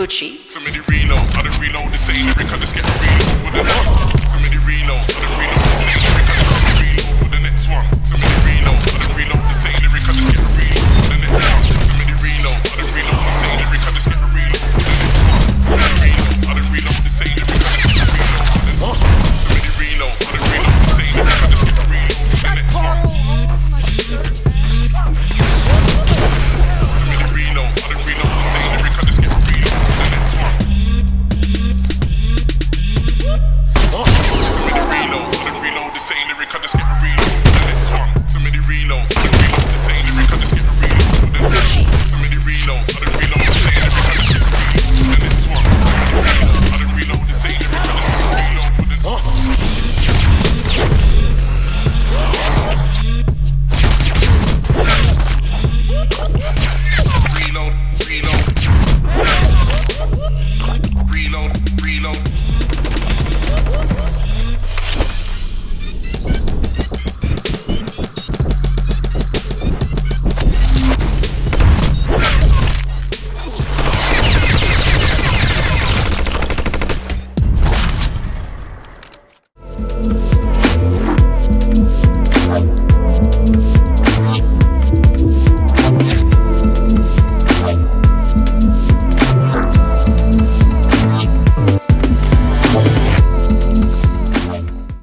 Gucci. So many reloads, I don't reload the same lyric, I just get a reload with the next one. So many reloads, I don't reload the same lyric, I just get a reload with the next one. So many reloads, I don't reload the same lyric, I just get a reload.